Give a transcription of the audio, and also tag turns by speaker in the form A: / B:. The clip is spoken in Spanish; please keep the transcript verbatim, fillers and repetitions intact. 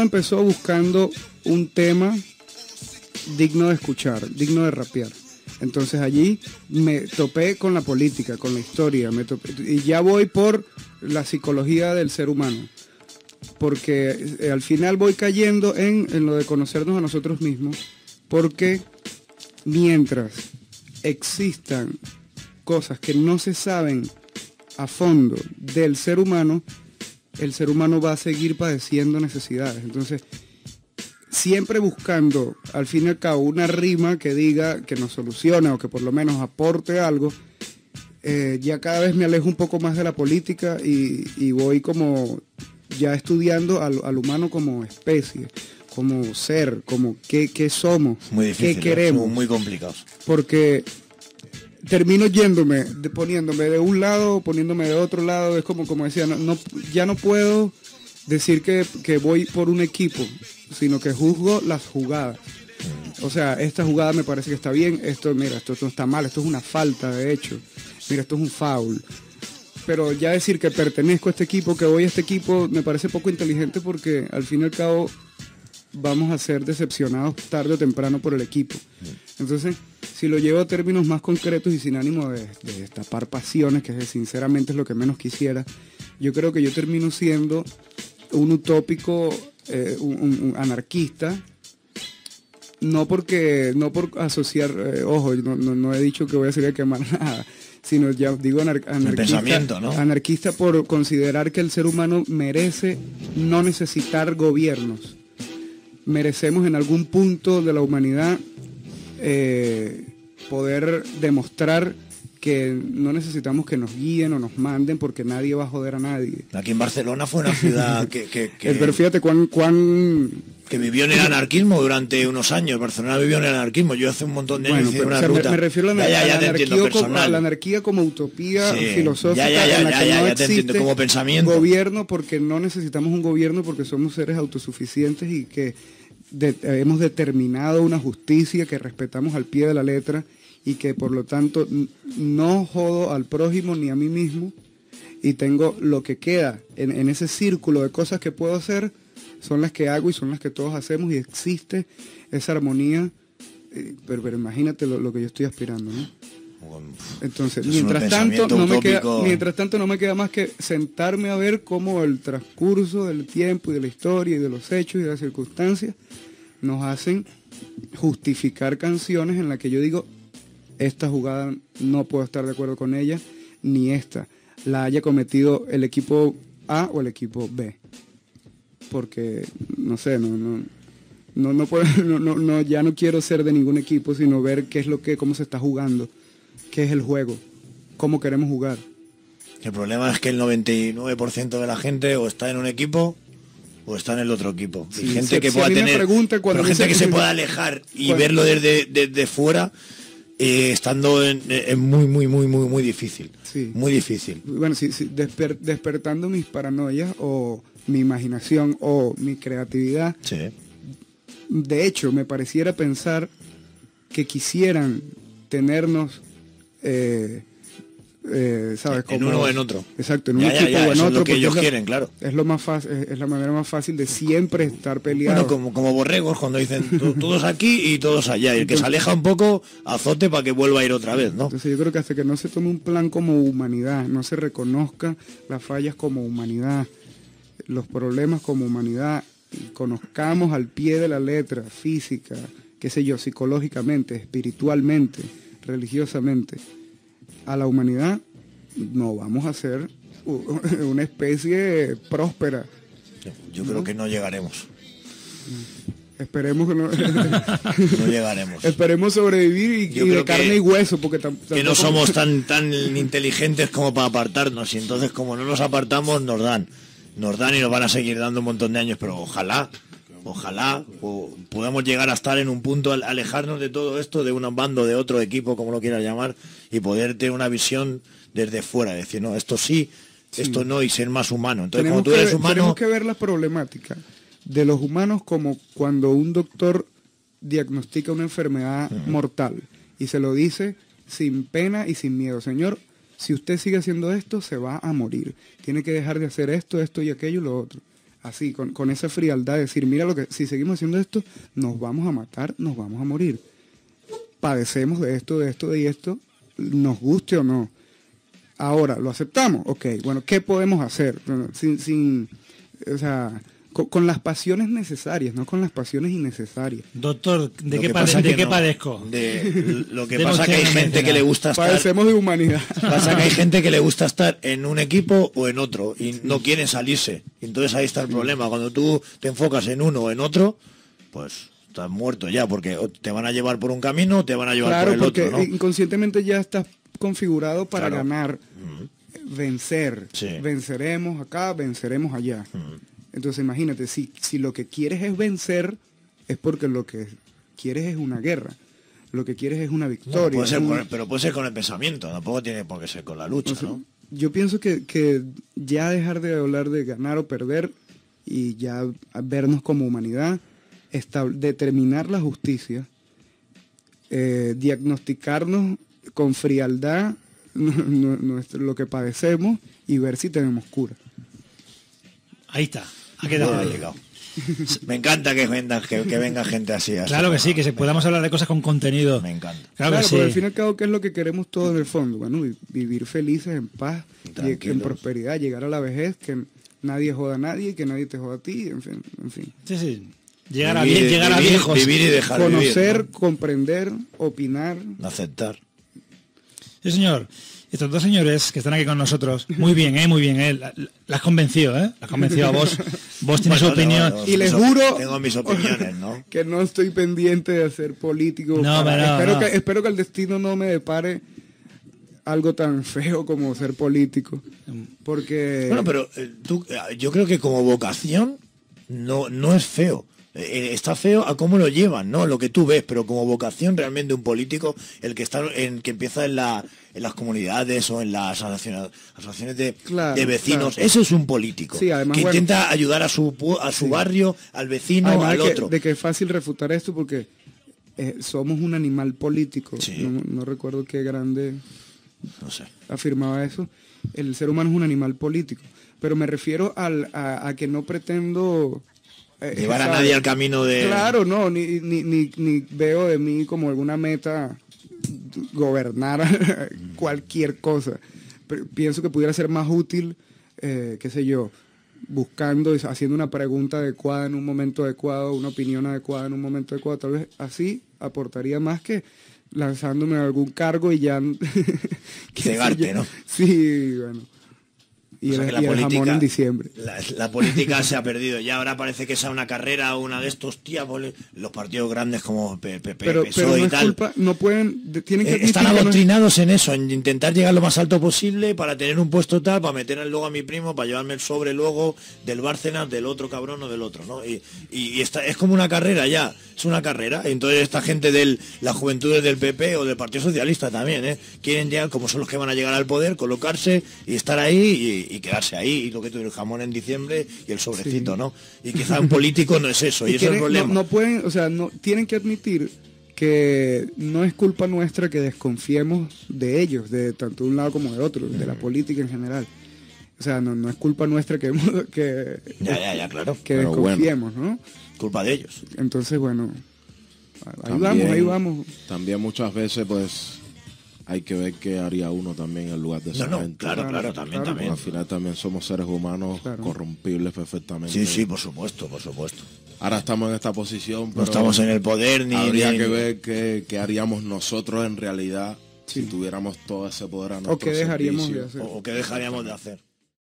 A: empezó buscando un tema digno de escuchar, digno de rapear. Entonces allí me topé con la política, con la historia, me topé, y ya voy por la psicología del ser humano, porque eh, al final voy cayendo en, en lo de conocernos a nosotros mismos, porque mientras existan cosas que no se saben a fondo del ser humano, el ser humano va a seguir padeciendo necesidades. Entonces, siempre buscando, al fin y al cabo, una rima que diga, que nos solucione o que por lo menos aporte algo, eh, ya cada vez me alejo un poco más de la política y, y voy como ya estudiando al, al humano como especie, como ser, como qué, qué somos,
B: muy difícil,
A: qué queremos.
B: Son muy complicados.
A: Porque termino yéndome, de, poniéndome de un lado, poniéndome de otro lado, es como, como decía, no, no, ya no puedo decir que, que voy por un equipo, sino que juzgo las jugadas. O sea, esta jugada me parece que está bien, esto, mira, esto, esto no está mal, esto es una falta de hecho, mira, esto es un foul. Pero ya decir que pertenezco a este equipo, que voy a este equipo, me parece poco inteligente porque al fin y al cabo vamos a ser decepcionados tarde o temprano por el equipo. Entonces, si lo llevo a términos más concretos y sin ánimo de, de destapar pasiones, que sinceramente es lo que menos quisiera, yo creo que yo termino siendo un utópico, eh, un, un, un anarquista, no porque, no por asociar, eh, ojo, no, no, no he dicho que voy a salir a quemar nada, sino ya digo anar, anarquista, ¿no? Anarquista por considerar que el ser humano merece no necesitar gobiernos. Merecemos en algún punto de la humanidad eh, poder demostrar que no necesitamos que nos guíen o nos manden porque nadie va a joder a nadie.
B: Aquí en Barcelona fue una ciudad que... que, que...
A: Pero fíjate cuán... cuán...
B: que vivió en el anarquismo durante unos años. Barcelona vivió en el anarquismo. Yo hace un montón de años
A: bueno,
B: hice una
A: o sea,
B: ruta.
A: Me, me refiero a la,
B: ya, ya, ya
A: a la, anarquía, como, a la anarquía como utopía sí. filosófica
B: ya, ya, ya,
A: en la
B: ya,
A: que
B: ya,
A: no
B: ya te
A: existe
B: como pensamiento.
A: Gobierno porque no necesitamos un gobierno porque somos seres autosuficientes y que de, hemos determinado una justicia que respetamos al pie de la letra y que por lo tanto no jodo al prójimo ni a mí mismo y tengo lo que queda en, en ese círculo de cosas que puedo hacer, son las que hago y son las que todos hacemos y existe esa armonía, eh, pero, pero imagínate lo, lo que yo estoy aspirando, ¿no? Entonces, mientras tanto, no me queda, mientras tanto no me queda más que sentarme a ver cómo el transcurso del tiempo y de la historia y de los hechos y de las circunstancias nos hacen justificar canciones en las que yo digo, esta jugada no puedo estar de acuerdo con ella, ni esta la haya cometido el equipo A o el equipo B. Porque, no sé, no, no, no, no, puedo, no, no, no, ya no quiero ser de ningún equipo, sino ver qué es lo que, cómo se está jugando, qué es el juego, cómo queremos jugar.
B: El problema es que el noventa y nueve por ciento de la gente o está en un equipo o está en el otro equipo.
A: Sí,
B: y gente
A: si,
B: que
A: si
B: pueda tener,
A: pregunta,
B: pero gente que, que se pueda alejar y cuando, verlo desde, desde fuera, eh, estando en, en muy, muy, muy, muy, muy difícil.
A: Sí.
B: Muy difícil.
A: Bueno, sí, sí, desper, despertando mis paranoias o mi imaginación o mi creatividad.
B: Sí.
A: De hecho, me pareciera pensar que quisieran tenernos, eh, eh, ¿sabes?
B: En
A: como,
B: uno o en otro.
A: Exacto, en
B: ya,
A: un
B: ya,
A: equipo
B: ya,
A: o en
B: eso
A: otro.
B: Es lo que ellos
A: es
B: quieren,
A: la,
B: claro.
A: Es lo más fácil, es la manera más fácil de siempre estar peleados.
B: Bueno, como, como borregos cuando dicen todos aquí y todos allá. Y el que se aleja un poco, azote para que vuelva a ir otra vez, ¿no?
A: Entonces yo creo que hasta que no se tome un plan como humanidad, no se reconozca las fallas como humanidad, los problemas como humanidad, y conozcamos al pie de la letra, física, qué sé yo, psicológicamente, espiritualmente, religiosamente, a la humanidad, no vamos a ser una especie próspera.
B: Yo creo ¿no? que no llegaremos.
A: Esperemos que no.
B: No llegaremos.
A: Esperemos sobrevivir y, y de carne
B: que,
A: y hueso, porque tampoco...
B: que no somos tan tan inteligentes como para apartarnos, y entonces como no nos apartamos nos dan, nos dan y nos van a seguir dando un montón de años, pero ojalá, ojalá o podamos llegar a estar en un punto, al alejarnos de todo esto, de un bando, de otro equipo, como lo quieras llamar, y poder tener una visión desde fuera, decir, no, esto sí, sí. esto no, y ser más humano. Entonces,
A: tenemos
B: como tú eres
A: que,
B: humano...
A: Tenemos que ver la problemática de los humanos como cuando un doctor diagnostica una enfermedad uh-huh. mortal y se lo dice sin pena y sin miedo. Señor, si usted sigue haciendo esto, se va a morir. Tiene que dejar de hacer esto, esto y aquello y lo otro. así, con, con esa frialdad, decir, mira, lo que si seguimos haciendo esto, nos vamos a matar, nos vamos a morir. Padecemos de esto, de esto, de esto, nos guste o no. Ahora, ¿lo aceptamos? Ok, bueno, ¿qué podemos hacer? Sin, sin o sea, con, con las pasiones necesarias, no con las pasiones innecesarias.
C: Doctor, ¿de
B: Lo
C: qué,
B: que
C: pade
B: pasa
C: ¿de
B: que
C: qué
B: no.
C: padezco?
B: De, lo que
C: Debo
B: pasa que hay
C: ser
B: gente
C: mencionado.
B: que le gusta estar...
A: Padecemos de humanidad.
B: Pasa que hay gente que le gusta estar en un equipo o en otro y no quieren salirse. Entonces ahí está el problema. Cuando tú te enfocas en uno o en otro, pues estás muerto ya, porque o te van a llevar por un camino o te van a llevar
A: Claro,
B: por el
A: porque
B: otro, ¿no?
A: inconscientemente ya estás configurado para
B: Claro.
A: ganar, vencer.
B: Sí.
A: Venceremos acá, venceremos allá. Entonces imagínate, si, si lo que quieres es vencer, es porque lo que quieres es una guerra. Lo que quieres es una
B: No,
A: victoria.
B: puede ser
A: un-
B: con el- pero puede ser con el pensamiento, tampoco tiene por qué ser con la lucha,
A: O sea,
B: ¿no?
A: yo pienso que, que ya dejar de hablar de ganar o perder y ya vernos como humanidad, estab- determinar la justicia, eh, diagnosticarnos con frialdad nu- nu- nuestro- lo que padecemos y ver si tenemos cura.
C: Ahí está, ha
B: Ya
C: quedado
B: ha
C: ahí.
B: llegado. Me encanta que venga, que, que venga gente así. a este
C: Claro que sí, que se
B: programa.
C: podamos hablar de cosas con contenido.
B: Me encanta.
C: Claro,
A: Claro,
C: que
A: pero
C: sí.
A: al fin y al cabo, ¿qué es lo que queremos todos en el fondo? Bueno, vi- vivir felices, en paz, y en
B: Tranquilos.
A: prosperidad, llegar a la vejez, que nadie joda a nadie, que nadie te joda a ti, en fin. En fin.
C: Sí, sí. Llegar a,
B: Vivir-
C: bien, llegar a
B: vivir-
C: viejos.
B: Vivir y dejar
A: Conocer,
B: vivir,
A: comprender, opinar.
B: ¿no? Aceptar.
C: Sí, señor. Estos dos señores que están aquí con nosotros, muy bien, ¿eh? Muy bien, ¿eh? La, la- la has convencido, ¿eh? La has convencido a vos. Vos tienes
B: Bueno,
C: su opinión.
B: tengo-
A: Y les
B: mis op-
A: juro
B: Tengo mis opiniones, ¿no?
A: que no estoy pendiente de ser político.
C: No,
A: para-
C: pero no,
A: espero,
C: no.
A: Que, espero que el destino no me depare algo tan feo como ser político. Porque...
B: Bueno, pero eh, tú, eh, yo creo que como vocación no, no es feo. Eh, está feo a cómo lo llevan, ¿no? Lo que tú ves, pero como vocación realmente un político, el que está en que empieza en la en las comunidades o en las asociaciones, asociaciones de,
A: Claro,
B: de vecinos,
A: claro.
B: ese es un político.
A: Sí, además,
B: que
A: bueno,
B: intenta ayudar a su pu- a su
A: sí.
B: barrio, al vecino,
A: Además
B: al
A: de que,
B: otro.
A: de que es fácil refutar esto porque eh, somos un animal político.
B: Sí.
A: No, no recuerdo qué grande
B: No sé.
A: afirmaba eso. El ser humano es un animal político. Pero me refiero al, a, a que no pretendo... eh,
B: Llevar a
A: ¿sabes?
B: nadie al camino de...
A: Claro, no, ni, ni, ni, ni veo de mí como alguna meta gobernar cualquier cosa. Pero pienso que pudiera ser más útil, eh, qué sé yo, buscando, y haciendo una pregunta adecuada en un momento adecuado, una opinión adecuada en un momento adecuado. Tal vez así aportaría más que lanzándome a algún cargo y ya... qué sé
B: Cegarte,
A: yo.
B: ¿no?
A: Sí, bueno. Y
B: O sea
A: el,
B: que la
A: y el jamón
B: política-
A: en diciembre.
B: La, la política se ha perdido. Ya ahora parece que sea una carrera o una de estos, tía, poli- los partidos grandes como P P,
A: Pero,
B: P S O
A: pero
B: E
A: no
B: y
A: es
B: tal.
A: culpa, no pueden, de- tienen que
B: Eh,
A: admitir
B: Están
A: que no es-
B: adoctrinados en eso, en intentar llegar lo más alto posible para tener un puesto tal, para meter luego a mi primo, para llevarme el sobre luego del Bárcenas, del otro cabrón o del otro, ¿no? Y, y, y esta, es como una carrera ya, es una carrera. Entonces esta gente de las juventudes del P P o del Partido Socialista también, ¿eh? Quieren ya, como son los que van a llegar al poder, colocarse y estar ahí y, y quedarse ahí. Y lo que tú el jamón en diciembre y el sobrecito,
A: Sí.
B: ¿no? Y quizá un político no es eso, y,
A: y
B: eso es el
A: quieren-
B: problema.
A: no, no pueden, o sea, no tienen que admitir que no es culpa nuestra que desconfiemos de ellos, de tanto de un lado como del otro, de la política en general. O sea, no, no es culpa nuestra que, que,
B: Ya, ya, ya, claro.
A: que
D: Pero bueno.
A: desconfiemos, ¿no?
B: Culpa de ellos.
A: Entonces, bueno, ahí
D: También-
A: vamos, ahí vamos.
D: También muchas veces, pues, hay que ver qué haría uno también en lugar de
B: No,
D: esa
B: no,
D: gente.
B: claro,
A: Claro,
B: claro, también,
A: claro.
B: también.
D: Al final también somos seres humanos
A: Claro.
D: corrompibles perfectamente.
B: Sí, sí, por supuesto, por supuesto.
D: Ahora estamos en esta posición, pero
B: No estamos en el poder ni...
D: habría
B: ni-
D: que ver qué, qué haríamos nosotros en realidad si tuviéramos todo ese poder a nuestro
A: O qué dejaríamos de
D: servicio.
A: hacer.
B: O, o qué dejaríamos de hacer.